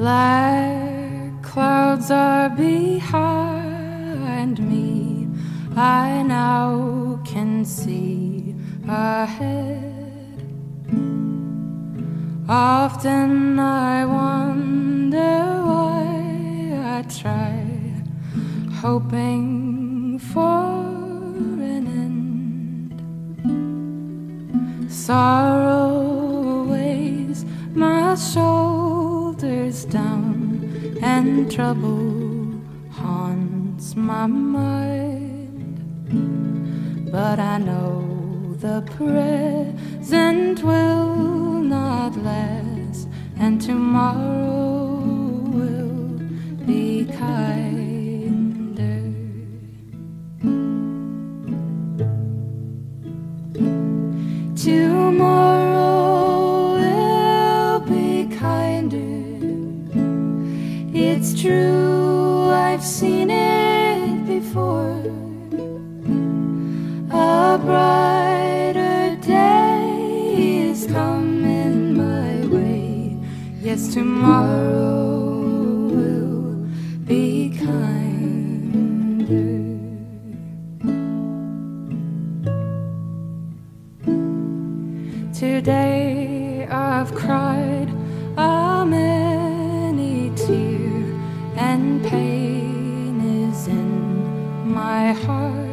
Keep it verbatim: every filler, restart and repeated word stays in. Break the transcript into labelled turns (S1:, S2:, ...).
S1: Black clouds are behind me, I now can see ahead. Often I wonder why I try, hoping for an end. Sorrow weighs my shoulders down, and trouble haunts my mind. But I know the present will not last, and tomorrow will be kinder. Tomorrow will be kinder. It's true, I've seen it before. A brighter day is coming my way. Yes, tomorrow will be kinder. Today I've cried a many tear, and pain is in my heart.